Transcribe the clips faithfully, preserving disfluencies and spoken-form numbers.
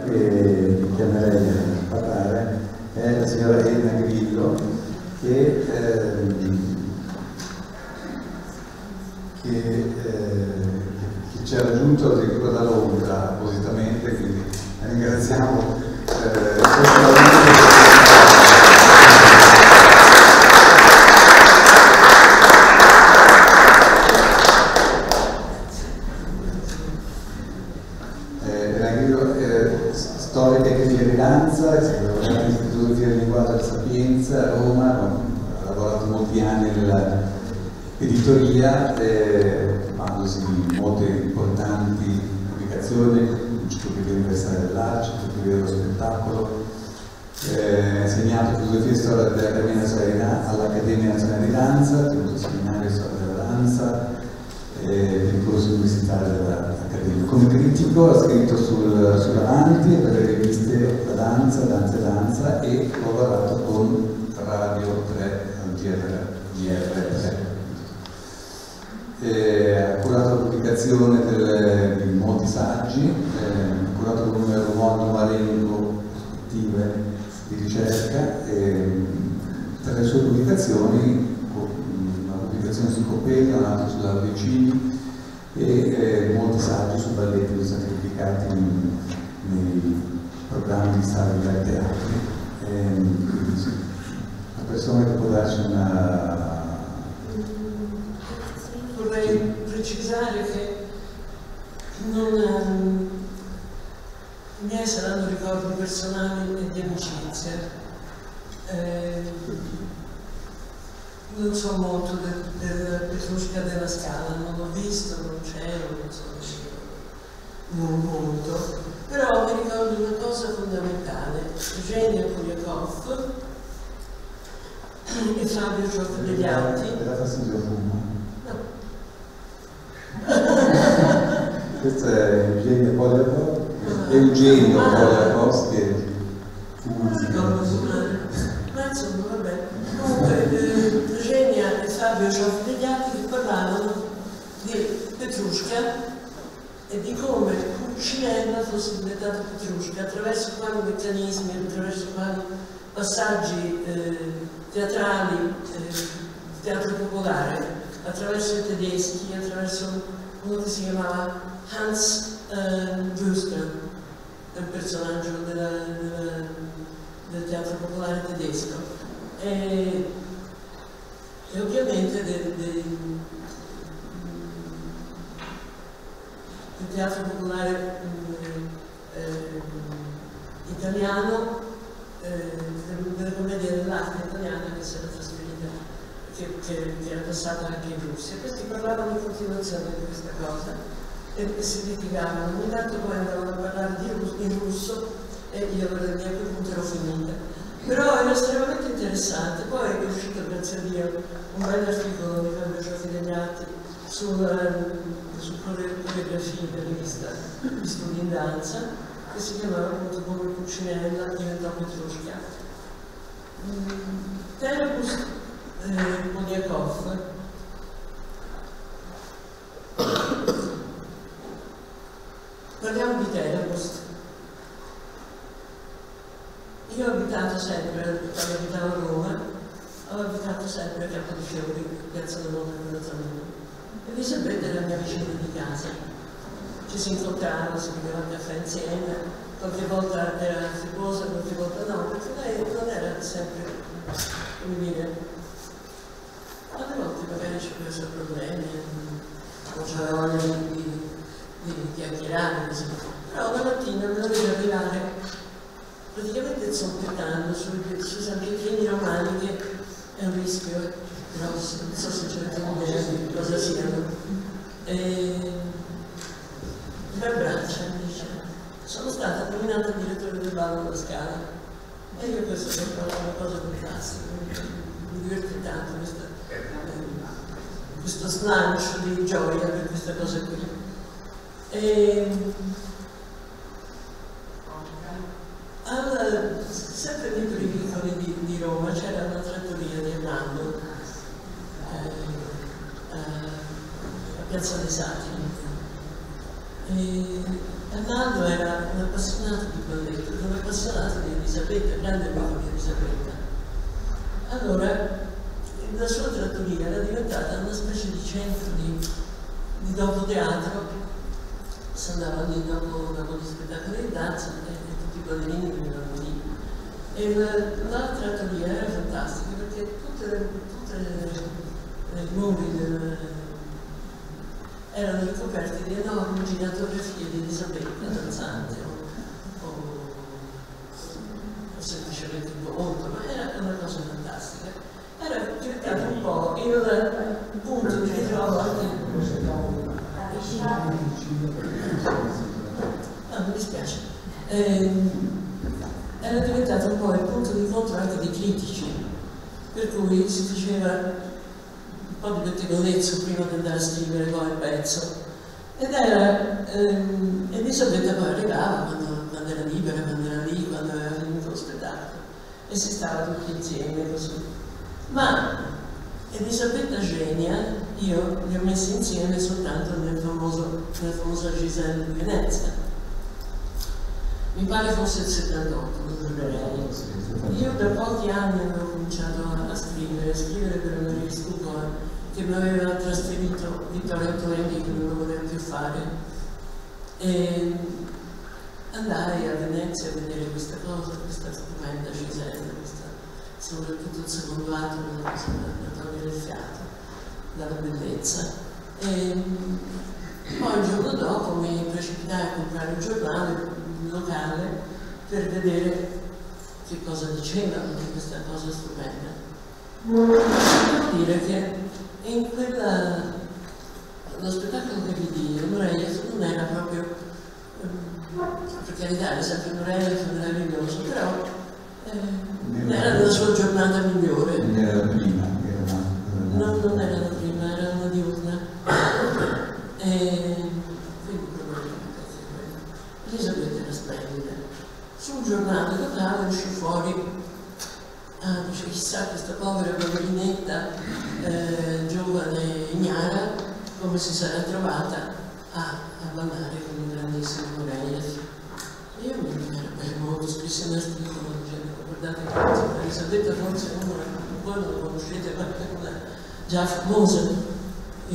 che chiamerei a parlare è la signora Elena Grillo, che, ehm, che, eh, che ci ha raggiunto addirittura da Londra appositamente, quindi la ringraziamo. Eh, Storica e critica di danza, si è lavorato all'Istituto di Linguaggio della Sapienza a Roma, ha lavorato molti anni nell'editoria, eh, occupandosi di molte importanti pubblicazioni, l'Enciclopedia Universale dell'Arte, l'Enciclopedia dello Spettacolo, eh, ha insegnato filosofia e storia all'Accademia Nazionale di Danza, ha tenuto seminario di storia della danza, del corso universitario dell'Accademia. Come critico ha scritto sul, sull'Avanti per le riviste La Danza, Danza e Danza, e ho lavorato con Radio tre, G R tre. E ha curato la pubblicazione del, di molti saggi, eh, ha curato con un numero modo elenco prospettive di ricerca, e tra le sue pubblicazioni su Coppelia, un altro sulla Vicini, e eh, molti saggi su balletti che sono stati pubblicati nei programmi di sala del teatro. Eh, una persona che può darci una... Vorrei precisare che non, um, i miei saranno ricordi personali e di amicizia. Eh, Non so molto del, del Petrushka della Scala, non l'ho visto, non c'ero, non so, non molto, però mi ricordo una cosa fondamentale: Eugenia Poliakov e Fabio Giocodegliatti. Era fastidio fumo? No. Questa è Eugenia Poliakov, ah, Eugenio Poliakov, che fu ricordo fumare, ma insomma vabbè. Comunque, Eugenia e Fabio Giocodegliatti che parlavano di Petrushka e di come Pulcinella fosse diventato Petrushka, attraverso quali meccanismi, attraverso quali passaggi eh, teatrali, eh, teatro popolare, attraverso i tedeschi, attraverso uno che si chiamava Hans eh, Wüster, un personaggio della, della, del teatro popolare tedesco. E, e ovviamente del, del, del teatro popolare eh, italiano, eh, della commedia dell'arte italiana che si era trasferita, che, che, che era passata anche in Russia. Questi parlavano in continuazione di questa cosa e, e si litigavano. Ogni tanto poi andavano a parlare di russo, in russo, e io a quel punto ero finita. Però era estremamente interessante. Poi è uscito, grazie a Dio, un bel articolo di Fabio Giocodegliatti sulla su coreografia della rivista di studi in danza, che si chiamava appunto come Pulcinella diventò Petrushka. Telegust eh, Poliakov parliamo di Telegust. Io ho abitato sempre, quando abitavo a Roma, ho abitato sempre a Campo di Fiori, piazza del Monte Nazzareno. Elisabetta era la mia vicina di casa. Ci si incontrava, si beveva il caffè insieme, qualche volta era affettuosa, qualche volta no, perché lei non era sempre, come dire, alle volte magari ci aveva problemi, non c'aveva voglia di, di, di chiacchierare, così. Però una mattina me la vedo arrivare praticamente zompettando sui, sui sant'Efini romani, che è un rischio grosso, non so se c'è un'idea di cosa siano. E mi abbraccia e mi dice: sono stata nominata direttore del ballo alla Scala. E io questo è una cosa fantastica, mi diverte tanto questa, eh, questo slancio di gioia per questa cosa qui. E, Alla, sempre nei primi vicoli di, di Roma c'era una trattoria di Hernando eh, a Piazza dei Satiri, e Arnaldo era un appassionato di balletto, un appassionato di Elisabetta, grande amico di Elisabetta. Allora, la sua trattoria era diventata una specie di centro di, di dopo teatro, si andava lì dopo, dopo gli spettacoli di danza e, e tutti i ballerini venivano lì. E la, la trattoria era fantastica perché tutte le, tutte le, le muri del, erano ricoperti di enormi giratografie di Elisabetta danzante o, o, o semplicemente molto, ma era una cosa fantastica. Era diventato un po' in un punto di ritrovo anche. Ah, mi dispiace. Eh, era diventato un po' il punto di incontro anche dei critici, per cui si faceva un po' di pettegolezzo prima di andare a scrivere poi il pezzo. Ed era ehm, Elisabetta poi arrivava quando, quando era libera, quando era lì, quando aveva finito lo spettacolo e si stava tutti insieme così. Ma Elisabetta Genia io li ho messi insieme soltanto nel famoso, nella famosa Giselle di Venezia. Mi pare fosse il settantotto, non giurerei. Io da pochi anni avevo cominciato a scrivere, a scrivere per una rivista che mi aveva trasferito Vittorio Antonelli, che non lo voleva più fare, e andai a Venezia a vedere questa cosa, questa stupenda Giselle, questa, soprattutto il secondo atto, una cosa da togliere il fiato, dalla bellezza. E poi il giorno dopo mi precipitai a comprare un giornale locale per vedere che cosa dicevano di questa cosa stupenda. Devo dire che in quella, lo spettacolo che vidi in Nureyev non era proprio, per carità, è sempre Nureyev meraviglioso, però eh, non era la sua giornata migliore. Non era la prima, era una... No, non era la prima, era una diurna. E quindi probabilmente Elisabetta era splendida. Su un giornale locale uscì fuori. Ah, dice, chissà questa povera poverinetta eh, giovane ignara come si sarà trovata a, a ballare con il grandissimo Nureyev. Io mi ero molto scrissi un articolo dicendo, guardate che Elisabetta forse uno, voi non lo conoscete, ma è una già famosa. E,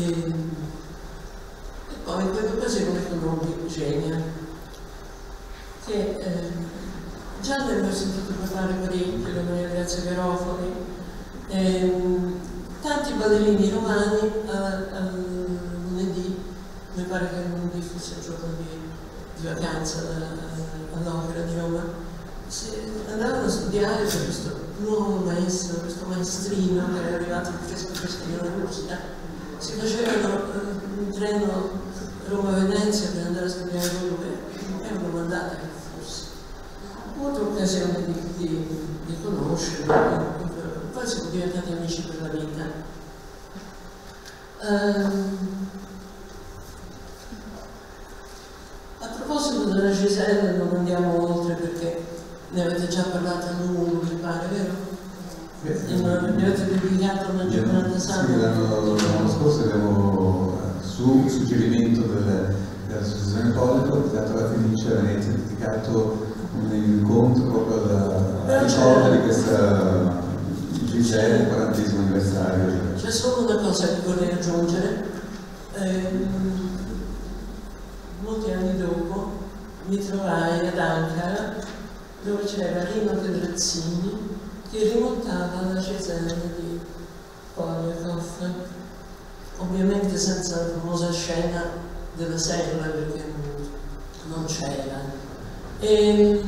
e poi in quell'occasione conobbi Genia, che eh, già ne avevo sentito parlare parecchio, la Maria Grazia Garofoli, ehm, tanti ballerini romani al, al lunedì, mi pare che il lunedì fosse il giorno di, di vacanza all'Opera di Roma, si andavano a studiare per questo nuovo maestro, questo maestrino che era arrivato fresco freschino dalla musica. Si facevano eh, un treno Roma-Venezia per andare a studiare quello che erano mandati che fosse. Ho avuto occasione di, di, di conoscerlo, poi siamo diventati amici per la vita. Um, a proposito della Giselle non andiamo oltre perché ne avete già parlato a lungo, mi pare, vero? Sì, ne avete dedicato una giornata santa? Sì, l'anno scorso abbiamo, su suggerimento del, dell'associazione Polito, il Teatro La Fenice a Venezia ha dedicato un incontro proprio alla ricordo di questa Giselle, il quarantesimo anniversario. C'è solo una cosa che vorrei aggiungere. Eh, molti anni dopo mi trovai ad Ankara dove c'era Rino Terrazzini che rimontava la Giselle di Polyakov, ovviamente senza la famosa scena della sella perché non c'era. E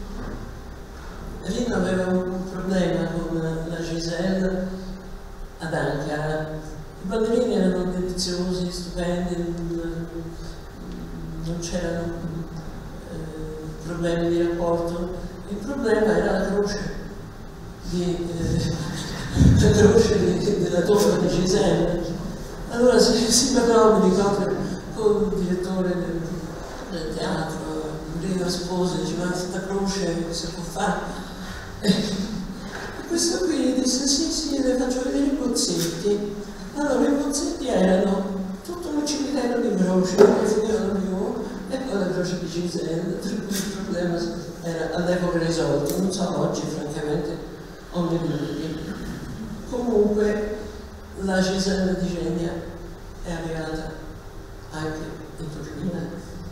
Rino aveva un problema con la Giselle ad Ankara. I ballerini erano deliziosi, stupendi, non c'erano eh, problemi di rapporto. Il problema era la croce, di, eh, la croce di, della tomba di Giselle. Allora si, si parlò, mi ricordo, con il direttore del, del teatro, Rino rispose, diceva, ma questa croce si può fare? E questo qui disse, sì, sì, le faccio vedere i bozzetti. Allora i bozzetti erano tutto un cimitero di croce, che finivano più, e poi le croci di Giselle, il problema era all'epoca risolto, non so oggi francamente ho dei dubbi. Comunque la Gisella di Genia è arrivata anche in Turchia.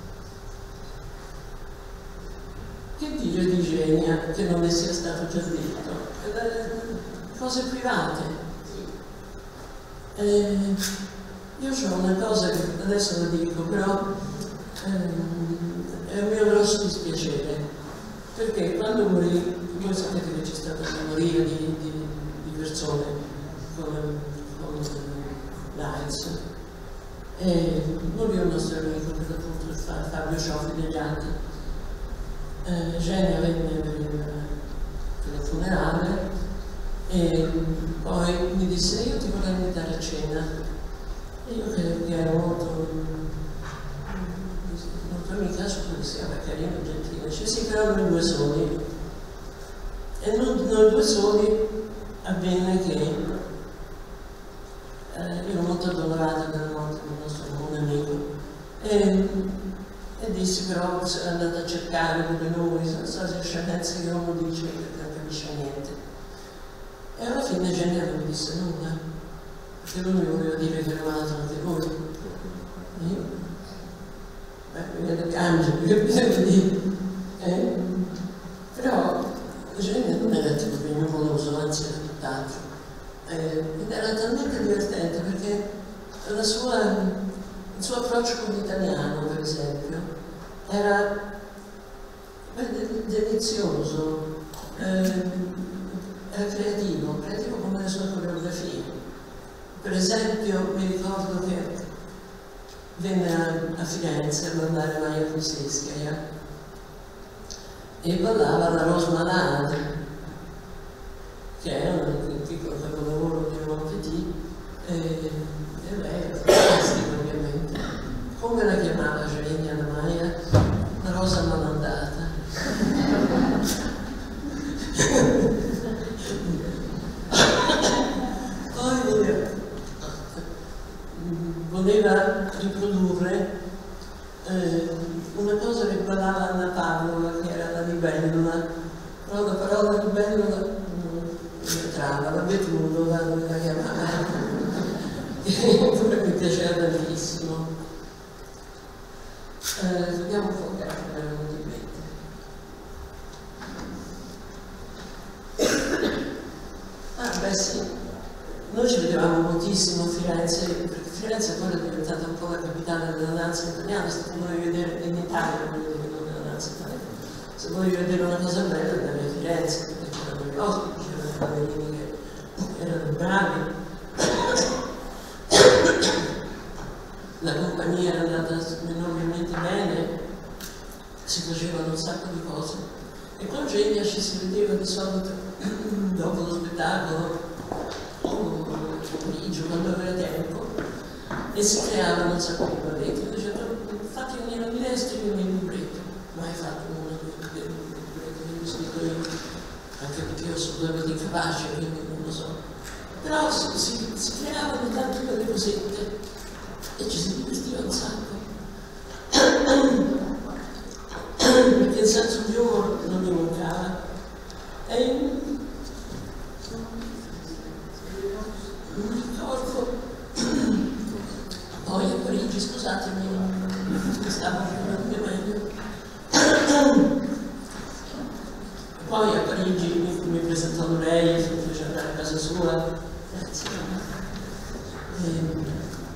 Che dire di Genia che non le sia stato già detto? Cose private. Eh, io ho una cosa che adesso lo dico, però eh, è un mio grosso dispiacere, perché quando morì, voi sapete che c'è stata una moria di, di, di persone con, con l'AIDS, e morì un nostro amico, per l'appunto Fabio Cioffi degli Atti. Eh, Genia venne per il, per il funerale e poi mi disse: io ti vorrei invitare a cena. E io che, che ero molto molto amica, dissi: vabbè, carino, gentile. Dice: sì, però noi due soli. E noi, noi due soli avvenne che eh, io ero molto addolorata dalla morte del nostro buon amico. E, E dissi: però se è andata a cercare pure noi, sono state scienze che uno dice che non capisce niente. E alla fine Genia non mi disse nulla, perché lui mi voleva dire che eravate anche voi. E io, beh, mi viene da piangere, che bisogna dire. Eh? Però Genia non era tipo piagnoloso, anzi era tutt'altro. Eh, ed era talmente divertente perché la sua... il suo approccio con l'italiano, per esempio, era delizioso, eh, era creativo, creativo come le sue coreografie. Per esempio, mi ricordo che venne a, a Firenze a ballare Maia Kusevskaya e ballava la Rosmalade, che è un piccolo capolavoro di Raymond Petit, e, e lei era fantastica, ovviamente. Come la chiamava Genia la Maia? La rosa malandata. Poi voleva, voleva riprodurre eh, una cosa che ballava Anna Pavlova, che era la libellula, però la parola libellula non entrava, la vetulola non la chiamava, che pure mi piaceva tantissimo. Eh, vediamo un po' che era venuto in mente. Ah, beh sì, noi ci vedevamo moltissimo a Firenze, perché Firenze poi è diventata un po' la capitale della danza italiana. Se tu vuoi vedere in Italia, non vuoi vedere della danza italiana, se vuoi vedere una cosa bella andavi a Firenze, perché c'erano gli ospiti, c'erano i ballerini che erano bravi. La compagnia era andata enormemente bene, si facevano un sacco di cose e con Genia ci si vedeva di solito dopo lo spettacolo o il pomeriggio quando aveva tempo e si creavano un sacco di balletti. Io dicevo: fatti venire a Minestra e venire in libretto. Mai fatto uno dei libretti che ho scritto io, anche perché io sono due di capace, quindi non lo so. Però si, si, si creavano tante belle cosette e ci si divertiva un sacco, perché il senso di umore non mi mancava. E non mi ricordo, poi a Parigi, scusatemi, mi stavo facendo meglio, poi a Parigi mi, mi presentò lei, mi fece andare a casa sua, grazie. E,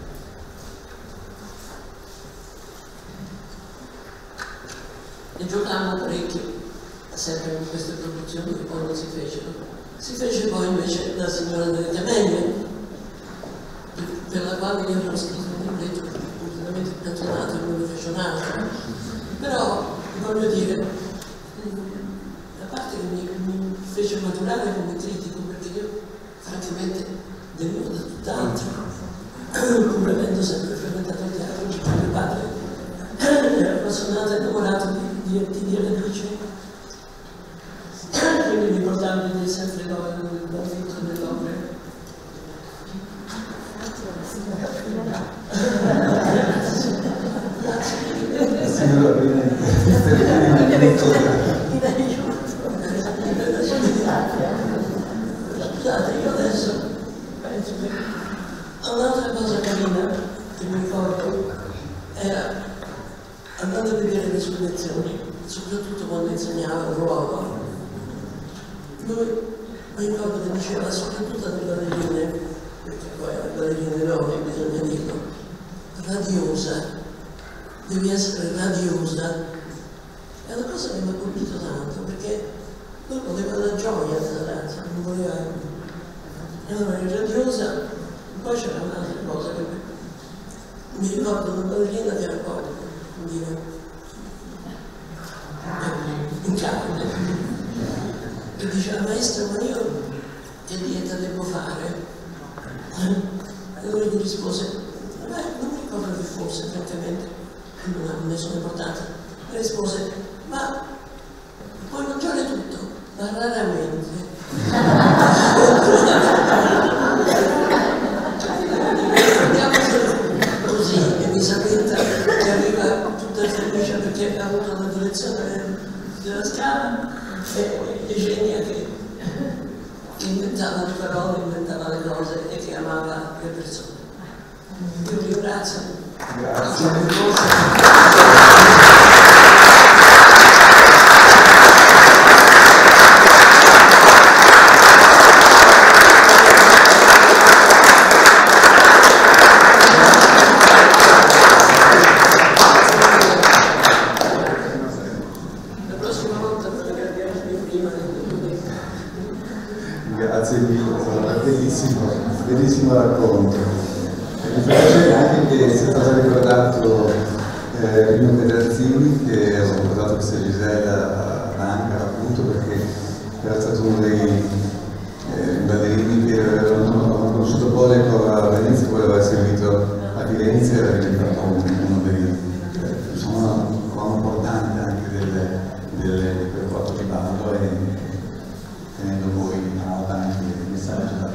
e giocavamo parecchio, sempre in queste produzioni che poi non si fecero. Si fece poi invece La signora delle Camelie, per la quale io ero scritto un libretto completamente cantonato e non lo fece un altro. Però voglio dire, a parte che mi, mi fece maturare come critico, perché io francamente venivo da tutt'altro, pur avendo sempre frequentato il teatro, perché mio padre era appassionato e innamorato di di artigliere Ricci, quindi mi portavo a vedere sempre l'avvento dell'opera. La signora che mi ricordo era andando a vedere le sue lezioni, soprattutto quando insegnava un ruolo. Lui mi ricordo che diceva, soprattutto alle ballerine, perché poi alle ballerine donne bisogna dirlo, radiosa, devi essere radiosa. È una cosa che mi ha colpito tanto, perché lui voleva la gioia della danza, non voleva. E allora era radiosa. Poi c'era un'altra cosa che mi ricordo una ballerina di accordo, dire in carne, e diceva, maestra, ma io che dieta devo fare? E lui mi rispose, beh, non mi ricordo che fosse, francamente, non ha nessuna importanza. Mi rispose, ma puoi mangiare tutto, ma raramente. Così, e Elisabetta che arriva tutta felice perché ha avuto la direzione della scala, e Eugenia che inventava le parole, inventava le cose e che amava le persone. Io vi ringrazio. Grazie. Grazie mille, è stato bellissimo, bellissimo racconto. Mi piace anche che sia stato ricordato eh, Rino Petrazzini, che ho ricordato questa Gisella Ranca, appunto perché era stato uno dei eh, ballerini che avevano conosciuto poi a Venezia, poi aveva servito a Firenze, era diventato uno dei eh, insomma un uomo importante anche del, del, del corpo di ballo, e tenendo poi a nota anche il messaggio da